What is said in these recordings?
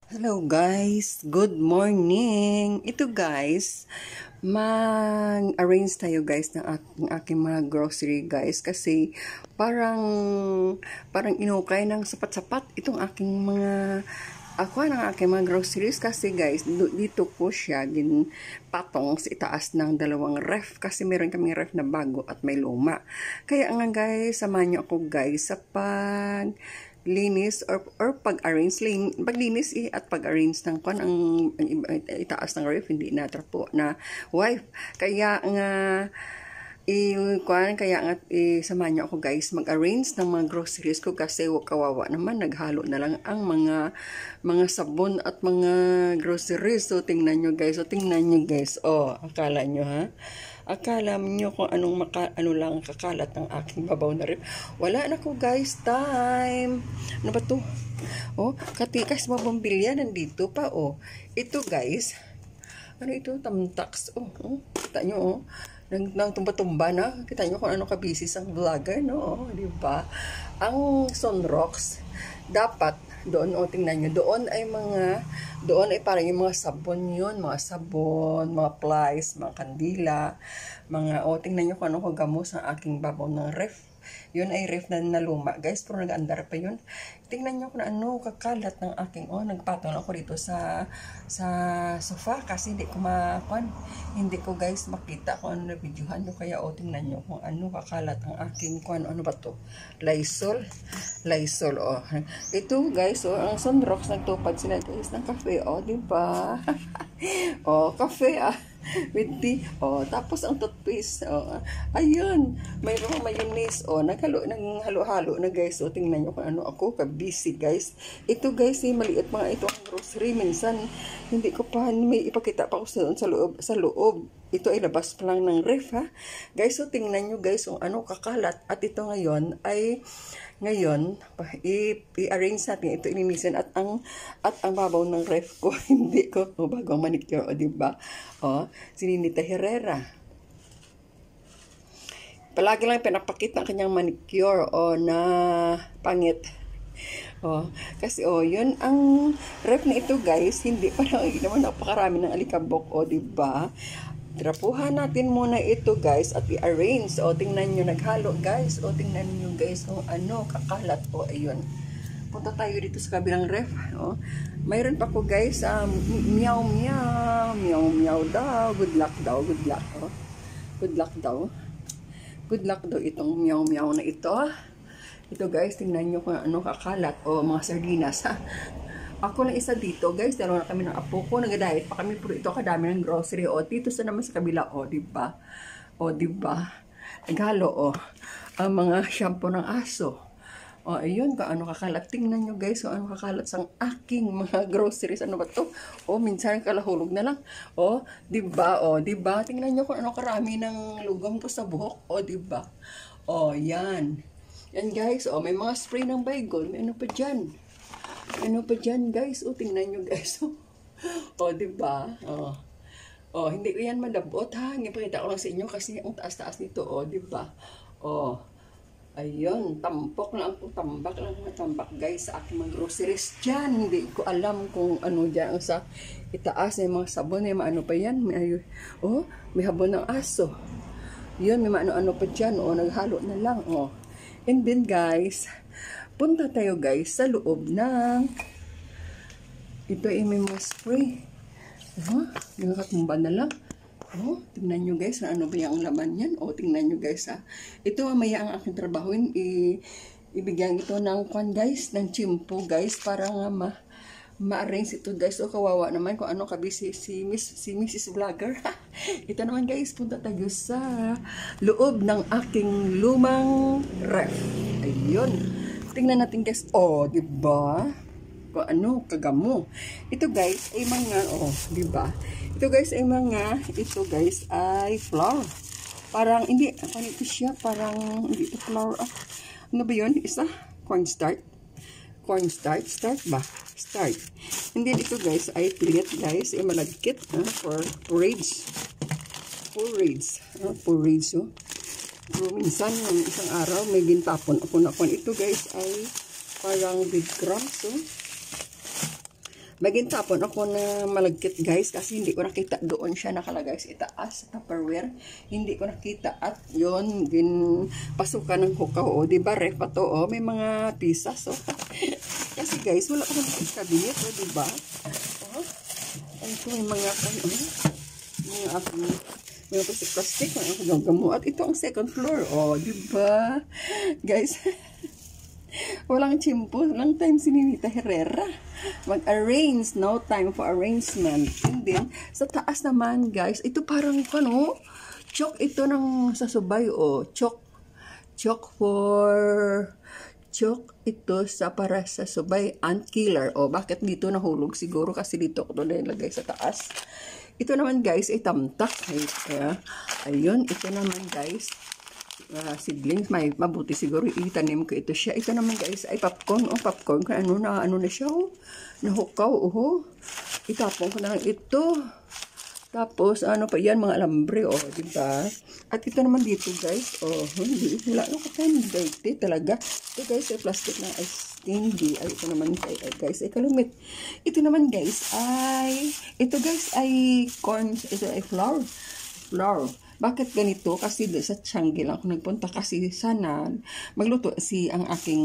Hello guys, good morning. Ito guys, mag-arrange tayo guys ng aking mga grocery guys kasi parang inukay ng sapat-sapat itong aking mga aking mga groceries kasi guys, dito ko siya patong sa itaas ng dalawang ref kasi meron kaming ref na bago at may luma. Kaya nga guys, samahan niyo ako guys sa linis or pag-arrange paglinis at pag-arrange ng ang itaas ng ref hindi na trapo na wife kaya nga samahan niyo ako guys mag-arrange ng mga groceries ko kasi kawawa naman naghalo na lang ang mga sabon at mga groceries. So tingnan niyo guys, akala niyo akala niyo kung ano lang kakalat ng aking babaw na ref. Wala na ko guys, time. Ano ba to? Katikas mabombilya nandito pa Ito guys. Ano ito? Tamtax. Kita nyo nang tumba-tumba na. Kita nyo kung ano kabisi sang vlogger, no? Di ba? Ang Sunrocks dapat doon tingnan nyo, doon ay parang yung mga sabon yun, mga plies, mga kandila, tingnan nyo kung ano kagamos ang aking babaw ng ref. Yun ay ref na luma guys, pero nag-andar pa yun. Tingnan nyo kung ano kakalat ng aking nagpatong ako dito sa sofa kasi hindi ko guys makita kung ano na videohan nyo, kaya tingnan nyo kung ano kakalat ang aking ano ba to, Lysol. Ito guys, ang Sunrocks nagtupad sila guys ng cafe, di ba? Cafe with tea. Tapos ang toothpaste. Ayun, mayroong mayonnaise. Naghalo-halo na guys. Tingnan nyo kung ano ako ka-busy guys. Ito guys, maliit mga ito ang grocery. Minsan, hindi ko pa may ipakita pa ko sa loob. Ito ay labas pa lang ng ref guys. Tingnan nyo guys kung ano kakalat. At ito ngayon i-arrange natin ito, ilinisin at ang babaw ng ref ko hindi ko bagong manicure, diba? Si Ninita Herrera palagi lang pinapakita ang kanyang manicure na pangit. Kasi yun ang ref na ito guys, hindi pa naman napakarami ng alikabok, diba? Trapuhan natin muna ito guys at i-arrange. Tingnan nyo naghalo guys. Tingnan nyo guys kung ano kakalat. Ayun. Punta tayo dito sa kabilang ref. Mayroon pa ko guys. Meow meow. Meow meow daw. Good luck daw. Good luck. Good luck daw. Good luck daw itong meow meow na ito. Ito guys, tingnan nyo kung ano kakalat. Mga sardinas Ako lang isa dito, guys. Dalawa na kami ng apo ko. Nag-diet pa kami. Puro ito kadami ng grocery. Dito sa naman sa kabila. Diba? Diba? Naghalo, ang mga shampoo ng aso. Ayun. Kung ano kakalat. Tingnan nyo, guys. Ano kakalat sa aking mga groceries. Ano ba to? Minsan kalahulog na lang. Diba? Diba? Tingnan nyo kung ano karami ng lugam ko sa buhok. Diba? Yan. Yan, guys. May mga spray ng Baygon. May ano pa dyan? Guys? Tingnan nyo guys. Diba? Hindi ko yan malabot Ipakita ko lang sa inyo kasi ang taas-taas nito. Diba? Ayun. Tambak lang guys sa aking mga groceries dyan. Hindi ko alam kung ano dyan sa itaas. May mga sabon. May ano pa yan. May habon ng aso. Yun. May ano pa dyan. Naghalo na lang. And then guys, punta tayo guys sa loob ng ito ay may mga spray. Nakatumba na lang. Tingnan nyo guys na ano ba yung laman yan. Tingnan nyo guys Ito mamaya ang aking trabahuin. Ibigyan ito ng guys, ng chimpo guys para nga ma-arrange ito guys. Kawawa naman kung ano kabisi si Mrs. Vlogger. Ito naman guys, punta tayo sa loob ng aking lumang ref. Ayun. Tingnan natin guys. Diba? Kung ano, kagamo. Ito guys ay mga, diba? Ito guys ay flour. Parang, hindi, ito siya? Parang, hindi ito flour. Ano ba yun? Isa? Cornstarch. Start ba? Start. Hindi dito guys ay plate guys. Ay malagkit for porridge. Porridge. Pero minsan, yung isang araw, may gintapon ako na. Ito guys ay parang breadcrumbs. Magintapon ako na malagkit guys kasi hindi ko nakita doon siya nakalagay sa itaas sa Tupperware. Hindi ko nakita at yun pasukan ng hukaw. O diba ref pa to o may mga pisas o. Kasi guys wala akong cabinet o diba. O, ito may mga mga aking mga plastic mga aking gamo. At ito ang second floor o diba guys. Walang chimpo, walang time si Ninita Herrera mag-arrange, no time for arrangement. And then, sa taas naman guys, ito parang ano, chok ito ng sasubay o chok ito sa para sa subay ant killer o bakit dito nahulog siguro kasi dito ko nilagay sa taas. Ito naman guys ay tamtak. Ayun, ito naman guys seedlings, may mabuti siguro itanim ko ito siya. Ito naman guys ay popcorn popcorn kung ano na siya nahukaw itapon ko na lang ito. Tapos ano pa yan mga alambre diba? At ito naman dito guys hindi wala dirty talaga. Ito guys ay plastic na ice candy. Ay ito naman guys ay kalumit. Ito naman guys ay corn, ito ay flour. Bakit ganito? Kasi sa Changi lang ako nagpunta kasi sana magluto ang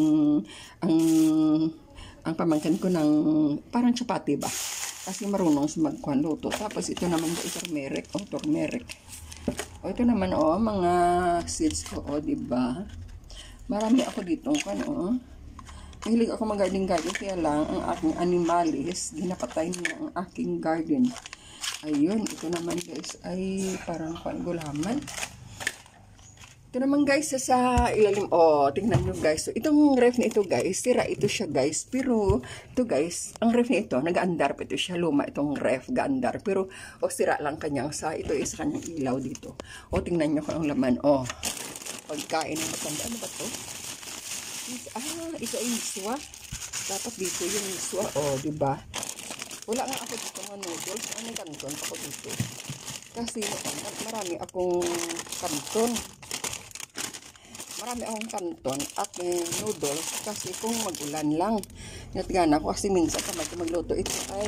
pamangkin ko ng parang chapati ba? Kasi marunong sa magluto. Tapos ito naman guys turmeric. Ito naman mga seeds ko diba? Marami ako dito mahilig ako mag-garden kaya lang ang aking animalis ginapatay niya ang aking garden. Ayun, ito naman guys ay parang gulaman. Ito naman guys sa ilalim. Tingnan nyo guys. So, itong ref na ito guys, sira ito siya guys. Pero ito guys, ang ref na ito, nag-aandar pa ito siya. Luma itong ref, gaandar. Pero sira lang kanyang ito is kanyang ilaw dito. Tingnan nyo kung ang laman. Pagkain ng matanda. Ano ba ito? Ito ay miswa. Dapat dito yung miswa. Diba? Wala nga ako dito mga noodles. May kanton ako dito. Kasi marami akong kanton. At noodles. Kasi kung magulan lang. Natgana ako kasi minsan kamay ko magluto. Ito ay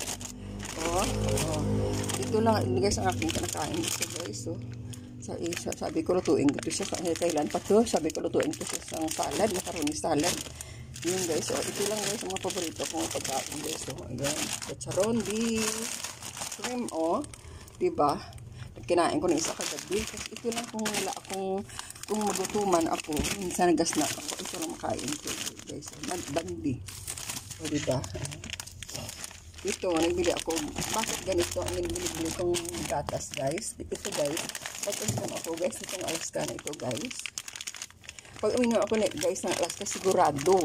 ito lang guys ang aking kinakain dito guys. Sabi ko lutuin ko ito siya. Kailan pa to? Sabi ko lutuin ko siya sa salad. Macaroni salad. Yun guys, ito lang guys ang mga paborito kong pagkain guys. Ayan, chicharon beef, shrimp, diba? Kinain ko na isa kagabi. Kasi ito lang kung wala akong, kung magutuman ako, minsan nagasna ako, ito lang makain ko guys. Bandi. Diba? Ito, nagbili ako. Bakit ganito ang nabili kong gatas guys? Ito guys, pagkasin ako guys, itong Alaska na ito guys. Pag uminom ako guys ng Alaska sigurado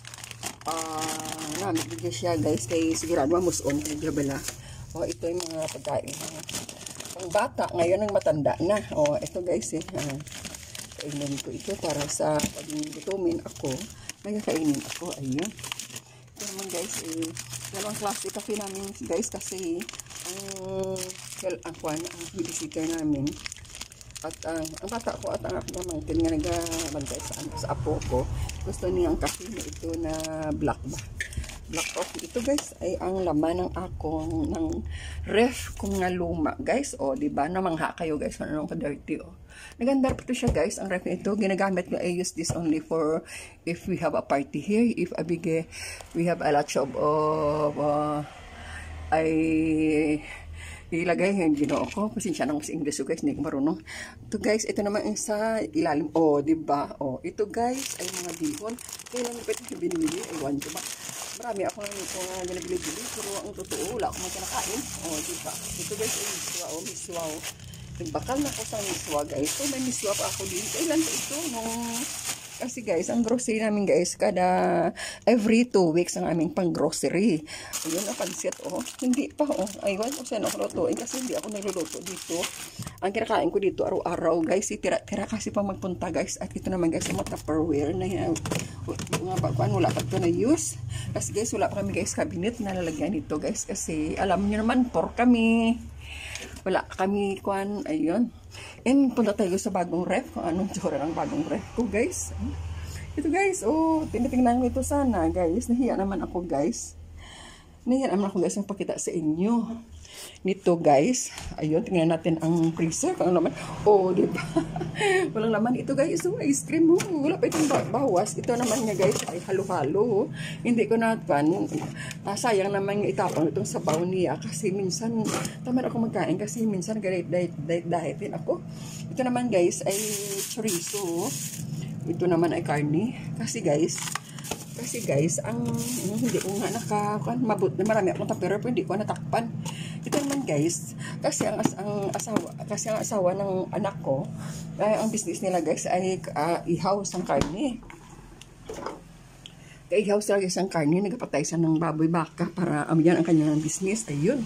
namibigay siya guys kay sigurado mamuson nagbabala. Ito yung mga pagkain pang bata ngayon ang matanda na. Ito guys kainin ko ito para sa pag gutumin ako may kakainin ako. Ayun, ito naman guys dalawang klase kape namin guys kasi ang visitor namin at ang bata ko at ang aking pamangkin nga nagbantay sa apo ko gusto niyang kape na ito na black coffee. Ito guys ay ang laman ng ref kung nga luma guys. Diba namangha kayo guys anong ka-dirty nagandar pa ito siya guys. Ang ref ito ginagamit ko. I use this only for if we have a party here, if we have a lot of ilagay yung ginoo ko. Pasensya nang sa English guys, hindi ko marunong. Ito guys, ito naman yung sa ilalim. Diba? Ito guys ay mga bihon. Kailan pa ito binibili? Ewan ko ba? Marami ako nga binibili. Pero ang totoo, wala akong kinakain. Diba? Ito guys ay miswa. Nagbakal na ako sa miswa guys. May miswa pa ako din. Kailan pa ito? Kasi guys, ang grocery namin guys, every 2 weeks ang aming pang grocery. Ayun, pansit hindi pa aywan ko saan ako lutuin kasi hindi ako nagluluto dito. Ang kinakain ko dito araw-araw guys, tira-tira kasi pang magpunta guys. At ito naman guys, mga Tupperware na yan. Mga baguan, wala pa ito na use. Kasi guys, wala pa kami guys cabinet na lalagyan nito guys. Kasi alam niyo naman, poor kami. Wala kami ayun. And punta tayo sa bagong ref. Kung anong tsura ng bagong ref ko guys. Ito guys, tinitingnan ko ito sana guys. Nahiya naman ako guys. Ngayon, naman ako guys, magpakita sa inyo. Nito guys, ayun, tingnan natin ang freezer. Kung laman, oh, di ba? Walang laman. Ito guys, so ice cream. Wala pa itong bawas. Ito naman nga guys, ay halo-halo. Hindi ko na, sayang naman itapang itong sabaw niya. Kasi minsan, tamad ako magkain. Kasi minsan, diet ako. Ito naman guys, ay chorizo. Ito naman ay karne. Kasi guys, ang hindi ko nga marami akong tapero pero hindi ko natakpan. Ito naman guys, kasi ang asawa ng anak ko, ang business nila guys ay ihaw sang karne. Ihaw sila guys ang karne, nagpatay sa ng baboy baka para yan ang kanyang business. Ayun.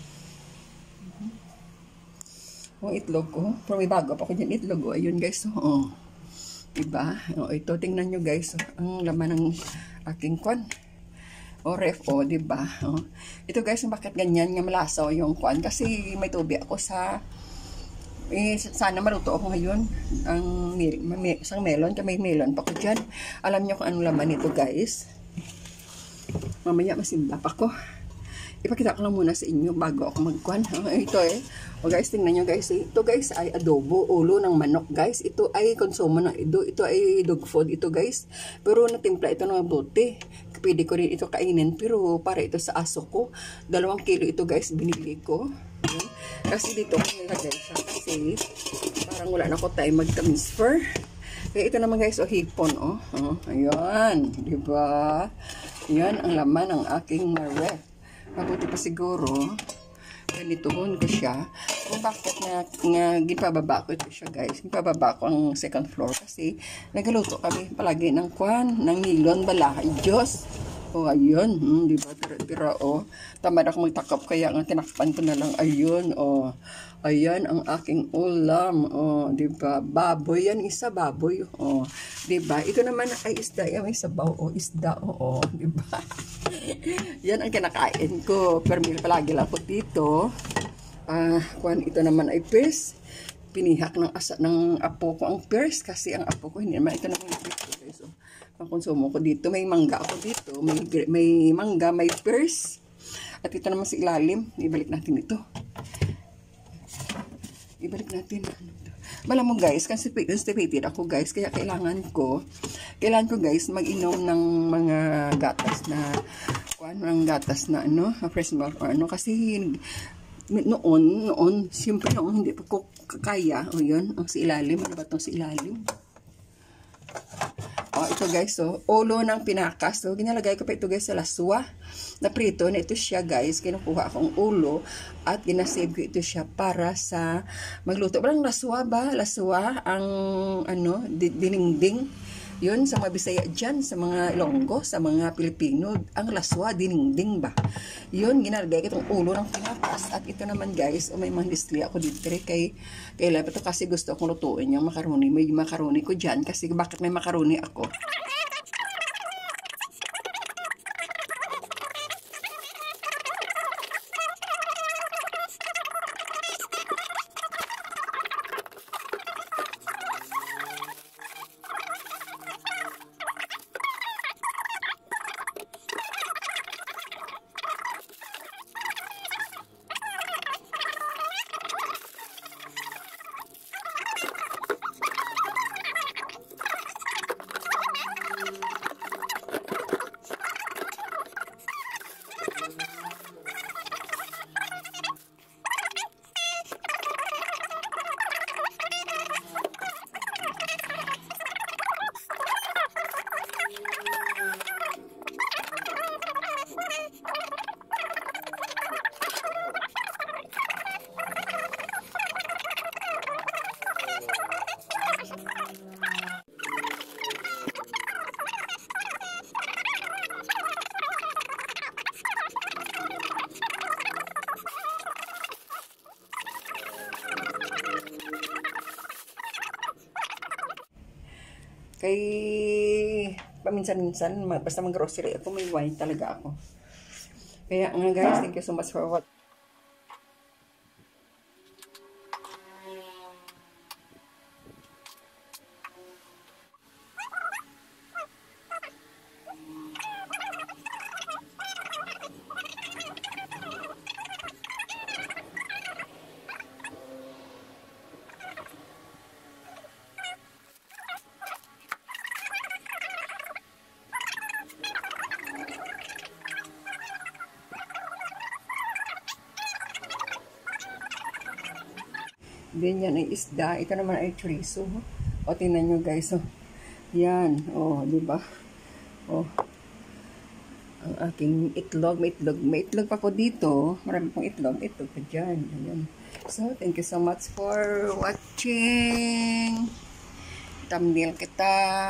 Oh, itlog ko. Pero may bago pa ko dyan itlog. Ayun guys. Oh. Diba? O, ito, tingnan nyo guys. Ang laman ng aking kwan. O, ref, o, diba? O. Ito guys, bakit ganyan nga malasaw yung kwan? Kasi may tubi ako sa... sana maluto ako ngayon. Isang melon. May melon pa ko dyan. Alam nyo kung anong laman nito guys. Mamaya masimba pa ko. Ipakita ko lang muna sa inyo bago ako magkwan. Ito o guys, tingnan nyo guys. Ito guys ay adobo, ulo ng manok guys. Ito ay konsumo ng ido. Ito ay dog food ito guys. Pero natimpla ito ng mabuti. Pwede ko rin ito kainin. Pero para ito sa aso ko. 2 kilo ito guys binili ko. Ayan. Kasi dito ko nilagay siya. Kasi parang wala na ko tayo mag-transfer. Kaya ito naman guys, hipon ayan. Diba? Yan ang laman ng aking ref. Mabuti pa siguro, ganitoon ko siya. Kung bakit nga gipababa ko ito siya guys. Gipababa ko ang second floor kasi nagaluto kami palagi ng kwan, ng nilon bala. Ay Diyos! O ayun, diba? Tira tamad ako magtakap kaya nga tinakpan ko na lang. Ayun, ayan ang aking ulam. Diba? Baboy yan, isa baboy. Diba? Ito naman ay isda. May sabaw, isda. Diba? Yan ang kinakain ko. Permil palagi lang po dito. Ito naman ay pers. Pinihak ng apo ko ang pers. Kasi ang apo ko, hindi naman ito naman yung pers. Okay, so, ang konsumo ko dito. May mangga ako dito. May mangga, may pers. At ito naman sa ilalim. Ibalik natin ito. Ibalik natin. Malam mo guys, constipated ako guys. Kaya kailangan ko guys mag-inom ng mga gatas na fresh milk or kasi noon siyempre hindi pa ko kaya. Yun ang sa ilalim. Ano ba itong sa ilalim? Ito guys, ulo ng pinakas. So, ginalagay ko pa ito guys sa laswa. Naprito na ito siya guys. Kinukuha akong ulo at ginasave ko ito siya para sa magluto. Parang laswa ba? Laswa ang dinengding. Yun, sa mga Bisaya dyan, sa mga Ilonggo, sa mga Pilipino, ang laswa, dinengding ba? Yun, ginalagay ko itong ulo ng pinakas. At ito naman guys, may mga display ako dito kay Lep. Ito kasi gusto akong lutuin yung macaroni. May macaroni ko dyan kasi bakit may macaroni ako? Kay paminsan-minsan, basta mag-grocery ako, may wine talaga ako. Kaya nga guys, thank you so much for watching. Then yan ay isda. Ito naman ay chorizo. O, tingnan nyo guys. O, yan. O, di ba? O, ang aking itlog. May itlog. May itlog pa ko dito. Marami pong itlog. Itlog pa dyan. Ayan. So, thank you so much for watching. Thumbnail kita.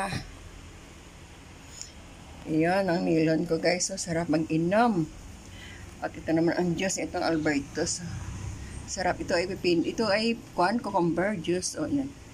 Ayan, ang nilon ko guys. So, sarap mag-inom. At ito naman ang juice. Itong Albertos. Sarap. Ito ay pipin. Ito ay cucumber juice. O, yan.